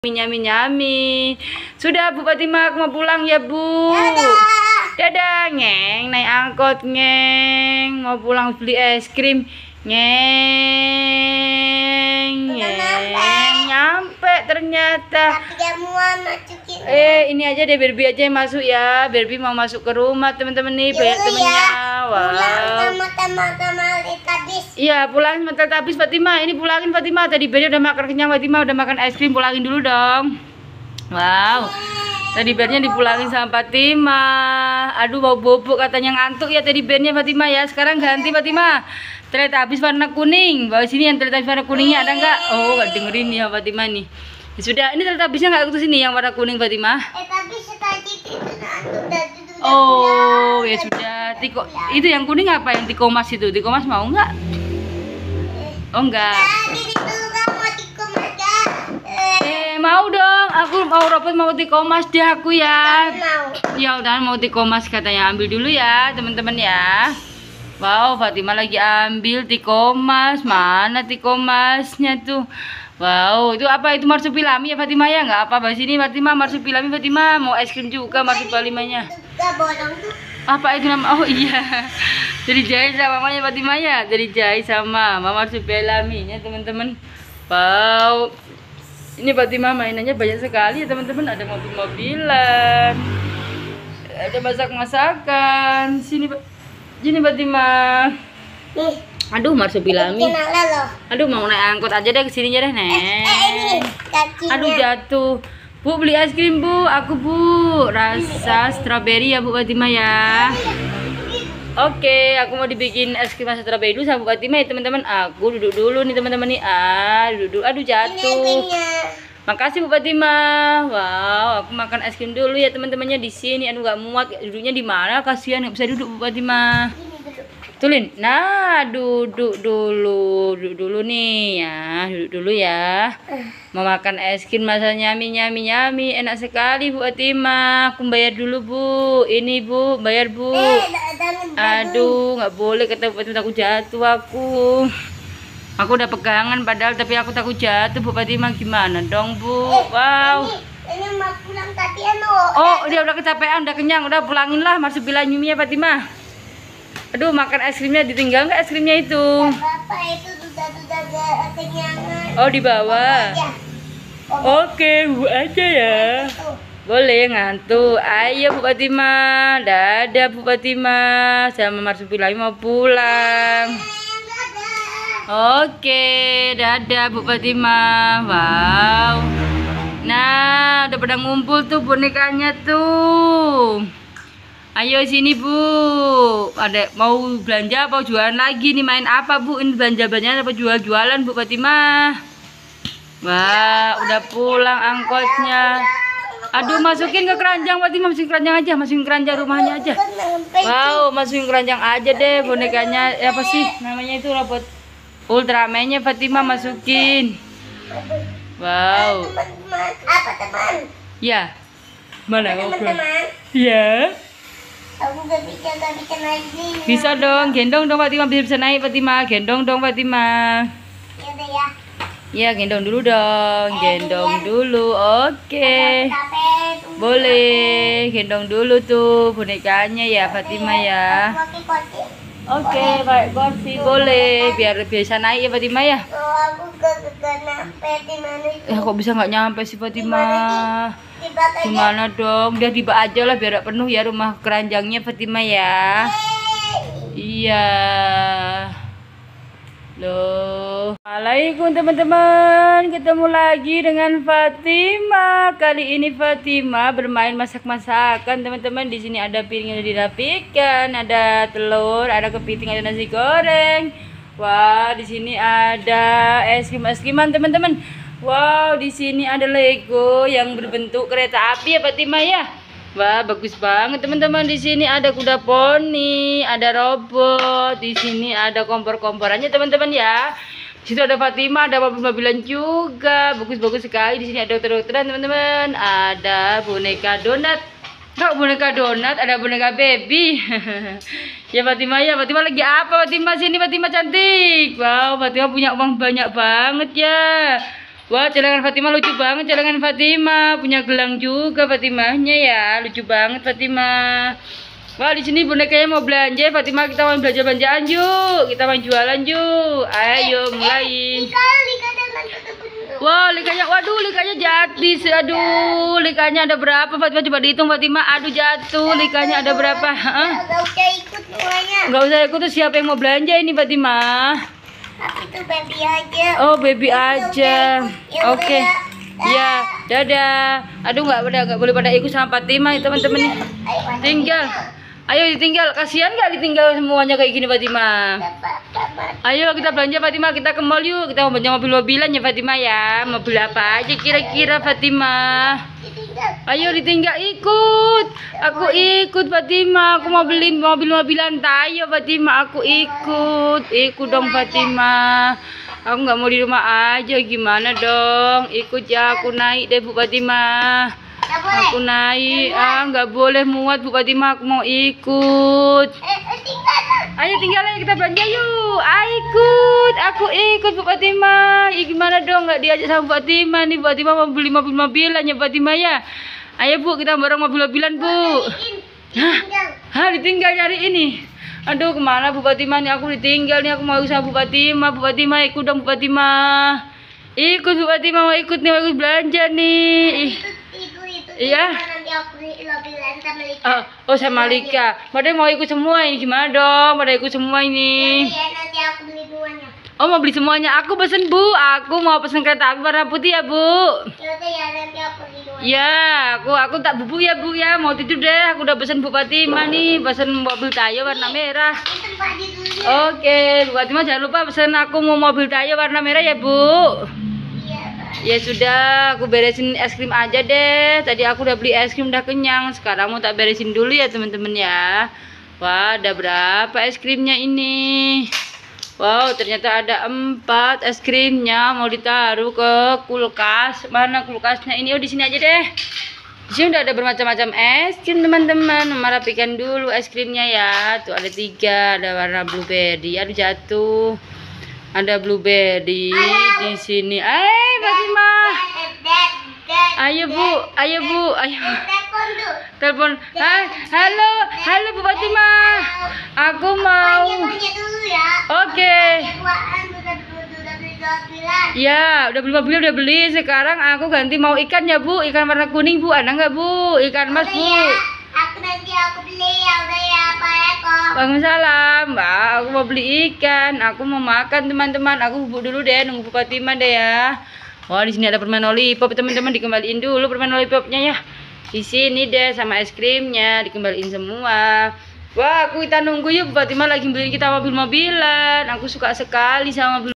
Nyami. Sudah Bu Fatima, aku mau pulang ya Bu. Dadah, ngeng, naik angkot ngeng, mau pulang beli es krim ngeng, nyampe ternyata. Ini aja deh Barbie aja yang masuk ya. Barbie mau masuk ke rumah teman-teman nih, banyak temennya. Wow. Iya, pulangin sama Teletubbies Fatima. Ini pulangin Fatima. Tadi Barbie udah makan kenyang, Fatima udah makan es krim, pulangin dulu dong. Wow. Tadi bearnya dipulangin sama Fatima. Aduh, bau bobok katanya ngantuk ya tadi bearnya Fatima ya. Sekarang ganti Fatima. Teletubbies warna kuning. Bawa sini yang Teletubbies warna kuningnya ada nggak? Oh, nggak dengerin ya Fatima nih. Ya sudah, ini Teletubbiesnya nggak ke sini yang warna kuning Fatima. Tapi tadi itu Oh, ya sudah. Tiko itu yang kuning apa? Yang tikomas itu. Tikomas mau nggak? Oh, enggak. Mau dong. Aku mau robot mau tikomas deh aku ya. Ya udah mau tikomas katanya. Ambil dulu ya, teman-teman ya. Wow, Fatima lagi ambil tikomas. Mana tikomasnya tuh? Wow, itu apa? Itu marsupilami ya Fatima ya? Nggak apa bahas ini Fatima, marsupilami Fatima. Mau es krim juga marsupilamanya. Apa itu nama? Oh iya. Jadi jahit sama mamanya Fatima ya. Jadi jahit sama mama marsupilaminya teman-teman. Wow. Ini Fatima mainannya banyak sekali ya teman-teman. Ada mobil-mobilan, ada masak-masakan. Sini Fatima. Aduh, marsupilami. Aduh, mau naik angkot aja deh kesininya deh, Neng. Aduh, jatuh. Bu, beli es krim, Bu. Aku, Bu. Rasa stroberi ya, Bu Fatima ya. Oke, aku mau dibikin es krim rasa strawberry dulu sama Bu Fatima ya teman-teman. Aku duduk dulu nih teman-teman nih. Duduk. Aduh, jatuh. Makasih Bu Fatima. Wow, aku makan es krim dulu ya teman-temannya di sini. Aduh, nggak muat. Duduknya di mana? Kasihan nggak bisa duduk Bu Fatima. Tulin. Nah, duduk dulu nih ya. Duduk dulu ya. Mau makan es krim masa nyami. Enak sekali Bu Fatima. Aku bayar dulu Bu. Ini Bu, bayar Bu. Aduh, nggak boleh kata Bu Fatima, takut jatuh aku. Aku udah pegangan padahal tapi aku takut jatuh Bu Fatima, gimana dong Bu? Wow. Ini mau pulang tadi anu. Oh, dia udah kecapean, udah kenyang, udah pulangin lah marsupilami ya Fatima. Aduh, makan es krimnya ditinggal nggak es krimnya itu? Bapak itu sudah kenyangan. Oh, di bawah. Oke, Bu aja ya. Boleh ngantuk. Ayo Bu Fatima. Dadah Bu Fatima. Sama marsupilami mau pulang. Oke, dadah Bu Fatima. Wow. Nah, udah pada ngumpul tuh bonekanya tuh. Ayo sini Bu. Ada mau belanja apa jualan lagi nih? Main apa Bu? Ini belanja-belanjaan apa jual-jualan Bu Fatima? Wah, udah pulang angkotnya. Aduh, masukin ke keranjang Fatima, masukin keranjang aja, masukin keranjang rumahnya aja. Wow, masukin keranjang aja deh bonekanya. Apa sih namanya itu, robot Ultraman-nya Fatima masukin. Wow. Apa teman? Ya. Mana teman-teman? Ya. Aku gak bisa naik sini. Bisa dong, gendong dong Fatima, bisa naik Fatima, gendong dong Fatima. Ya udah ya. Ya, gendong dulu dong, gendong dulu. Oke. Boleh, gendong dulu tuh bonekanya ya Fatima ya. Oke, baik kursi boleh, biar bisa naik ya Fatima ya. Aku gak nyampe di mana itu. Kok bisa nggak nyampe sih Fatima? Gimana dong? Udah tiba aja lah biar penuh ya rumah keranjangnya Fatima ya. Iya. Loh. Assalamualaikum teman-teman. Ketemu lagi dengan Fatima. Kali ini Fatima bermain masak-masakan teman-teman. Di sini ada piring yang dirapikan, ada telur, ada kepiting, ada nasi goreng. Wah, di sini ada es krim-es-kriman teman-teman. Wow, di sini ada Lego yang berbentuk kereta api ya Fatima ya. Wah, bagus banget teman-teman. Di sini ada kuda poni, ada robot. Di sini ada kompor-komporannya teman-teman ya. Di situ ada Fatima, ada mobil-mobilan juga. Bagus-bagus sekali. Di sini ada dokter-dokteran teman-teman. Ada boneka donat. Kok boneka donat, ada boneka baby. Ya Fatima ya, Fatima lagi apa Fatima? Sini Fatima cantik. Wow, Fatima punya uang banyak banget ya. Wah, celengan Fatima lucu banget, celengan Fatima. Punya gelang juga Fatimahnya ya. Lucu banget Fatima. Wah, di sini bonekanya mau belanja. Fatima, kita mau belanja-belanjaan yuk. Kita mau jualan yuk. Ayo, mulai. Wah, likanya, waduh, likanya jatuh. Aduh, likanya ada berapa? Fatima coba dihitung Fatima. Aduh, jatuh. Likanya ada berapa? Gak usah ikut semuanya. Nggak usah ikut tuh, siapa yang mau belanja ini Fatima? Tapi itu baby aja. Oh, baby aja. Ya Oke. udah, Ya, dadah. Aduh, nggak boleh pada ikut sama Fatima teman-teman nih. Tinggal. Ayo ditinggal. Kasihan nggak ditinggal semuanya kayak gini Fatima? Ayo kita belanja Fatima, kita ke mall yuk. Kita mau belanja mobil-mobilan ya Fatima ya. Mobil apa aja kira-kira Fatima? Ayo ditinggal, ikut. Aku ikut Fatima. Aku mau beli mobil-mobilan Tayo Fatima. Aku ikut. Ikut dong Fatima. Aku nggak mau di rumah aja, gimana dong? Ikut ya, aku naik deh Bu Fatima. Aku naik. Nggak boleh muat Bu Fatima. Aku mau ikut. Ayo tinggal aja kita belanja yuk. Ayo ikut. Aku ikut Bu Fatima. Gimana dong nggak diajak sama Bu Fatima nih? Bu Fatima mau beli mobil-mobilan ya Fatima ya. Ayo Bu, kita bareng mobil-mobilan Bu. Hah, ditinggal nyari ini. Aduh, kemana Bu Fatima nih? Aku ditinggal nih. Aku mau sama Bu Fatima. Bu Fatima ikut dong Bu Fatima. Ikut Bu Fatima, mau ikut nih, mau ikut belanja nih. Iya. Oh, sama Lika. Pada mau ikut semua ini, gimana dong? Pada ikut semua ini. Nanti aku beli semuanya. Oh, mau beli semuanya. Aku pesen Bu. Aku mau pesen kereta api warna putih ya Bu. Ya nanti aku beli semuanya. Ya, aku tak bubuk ya Bu ya. Mau tidur deh. Aku udah pesen Bu Fatima nih. Pesen mobil Tayo warna merah. Itu pagi dulu. Oke, Bu Fatima jangan lupa pesen aku mau mobil Tayo warna merah ya Bu. Iya, Pak. Ya sudah, aku beresin es krim aja deh. Tadi aku udah beli es krim udah kenyang. Sekarang mau tak beresin dulu ya teman-teman ya. Wah, ada berapa es krimnya ini? Wow, ternyata ada 4 es krimnya. Mau ditaruh ke kulkas. Mana kulkasnya ini? Oh, di sini aja deh. Di sini udah ada bermacam-macam es krim teman-teman. Mama rapikan dulu es krimnya ya. Tuh ada 3, ada warna blueberry. Aduh jatuh. Ada blueberry di sini. Fatima. Ayo Bu, ayo Bu, ayo. Telepon dulu. Telepon. Halo, halo Bu Fatima. Aku mau. Tanya dulu ya. Oke. Kebuaan udah beli mobilan. Ya, udah beli mobil, udah beli. Sekarang aku ganti mau ikan ya Bu, ikan warna kuning Bu. Ada nggak Bu? Ikan mas Bu. Aku beli ya udah ya Pak Eko. Waalaikumsalam Mbak, aku mau beli ikan. Aku mau makan teman-teman. Aku bubuk dulu deh, nunggu Bu Fatima deh ya. Wah, di sini ada permen lollipop teman-teman, dikembaliin dulu permen lollipopnya ya. Di sini deh sama es krimnya dikembaliin semua. Wah, kita nunggu yuk Bu Fatima lagi beliin kita mobil-mobilan. Aku suka sekali sama mobil.